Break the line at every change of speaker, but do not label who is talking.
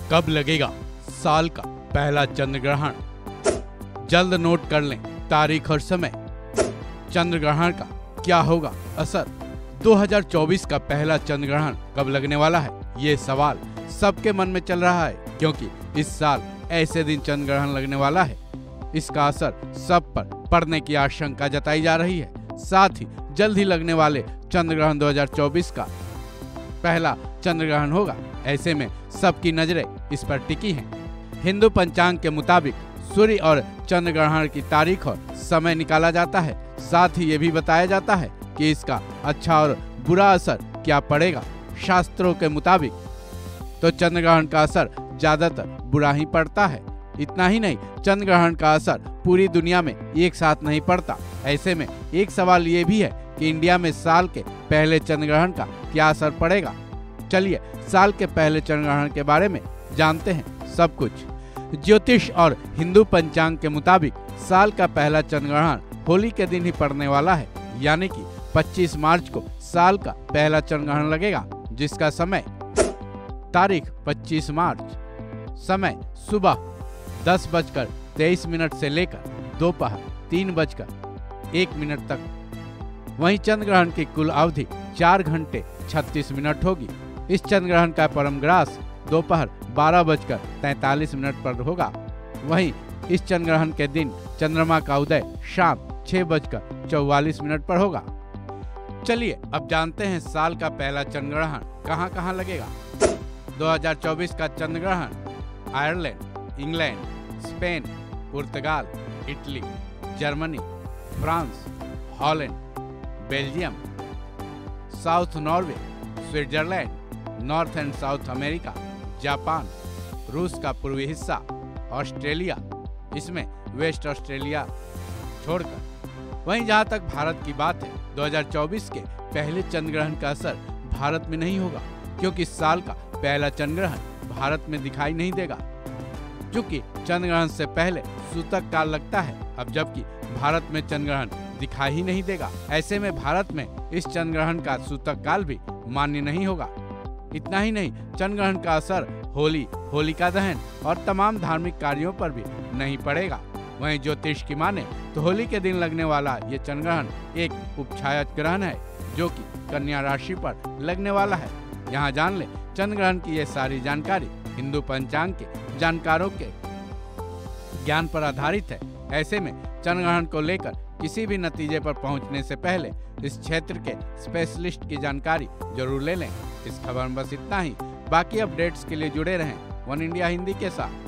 कब लगेगा साल का पहला चंद्र ग्रहण? जल्द नोट कर लें तारीख और समय। चंद्र ग्रहण का क्या होगा असर? 2024 का पहला चंद्र ग्रहण कब लगने वाला है? ये सवाल सबके मन में चल रहा है, क्योंकि इस साल ऐसे दिन चंद्र ग्रहण लगने वाला है। इसका असर सब पर पड़ने की आशंका जताई जा रही है। साथ ही जल्द ही लगने वाले चंद्र ग्रहण 2024 का पहला चंद्र ग्रहण होगा। ऐसे में सबकी नजरें इस पर टिकी हैं। हिंदू पंचांग के मुताबिक सूर्य और चंद्र ग्रहण की तारीख और समय निकाला जाता है। साथ ही ये भी बताया जाता है कि इसका अच्छा और बुरा असर क्या पड़ेगा। शास्त्रों के मुताबिक तो चंद्र ग्रहण का असर ज्यादातर बुरा ही पड़ता है। इतना ही नहीं, चंद्र ग्रहण का असर पूरी दुनिया में एक साथ नहीं पड़ता। ऐसे में एक सवाल ये भी है कि इंडिया में साल के पहले चंद्र ग्रहण का क्या असर पड़ेगा। चलिए साल के पहले चंद्र ग्रहण के बारे में जानते हैं सब कुछ। ज्योतिष और हिंदू पंचांग के मुताबिक साल का पहला चंद्र ग्रहण होली के दिन ही पड़ने वाला है, यानी कि 25 मार्च को साल का पहला चंद्र ग्रहण लगेगा, जिसका समय तारीख 25 मार्च, समय सुबह 10:23 से लेकर दोपहर 3:01 तक। वहीं चंद्र ग्रहण की कुल अवधि 4 घंटे 36 मिनट होगी। इस चंद्र ग्रहण का परम ग्रास दोपहर 12:43 पर होगा। वहीं इस चंद्र ग्रहण के दिन चंद्रमा का उदय शाम 6:44 पर होगा। चलिए अब जानते हैं साल का पहला चंद्र ग्रहण कहां कहां लगेगा। 2024 का चंद्र ग्रहण आयरलैंड, इंग्लैंड, स्पेन, पुर्तगाल, Italy, Germany, France, Holland, Belgium, south Norway, Switzerland, north and south America, Japan, रूस का पूर्वी हिस्सा, ऑस्ट्रेलिया, इसमें वेस्ट ऑस्ट्रेलिया छोड़कर। वहीं जहां तक भारत की बात है, 2024 के पहले चंद्र ग्रहण का असर भारत में नहीं होगा, क्योंकि इस साल का पहला चंद्र ग्रहण भारत में दिखाई नहीं देगा। चूंकि चंद्र ग्रहण से पहले सूतक काल लगता है, अब जबकि भारत में चंद्र ग्रहण दिखाई ही नहीं देगा। ऐसे में भारत में इस चंद्र ग्रहण का सूतक काल भी मान्य नहीं होगा। इतना ही नहीं, चंद्र ग्रहण का असर होली, होलिका दहन और तमाम धार्मिक कार्यों पर भी नहीं पड़ेगा। वहीं ज्योतिष की माने तो होली के दिन लगने वाला ये चंद्र ग्रहण एक उपछाया ग्रहण है, जो कि कन्या राशि पर लगने वाला है। यहाँ जान ले, चंद्र ग्रहण की ये सारी जानकारी हिंदू पंचांग के जानकारों के ज्ञान पर आधारित है। ऐसे में चंद्र ग्रहण को लेकर किसी भी नतीजे पर पहुंचने से पहले इस क्षेत्र के स्पेशलिस्ट की जानकारी जरूर ले लें। इस खबर में बस इतना ही। बाकी अपडेट्स के लिए जुड़े रहें वन इंडिया हिंदी के साथ।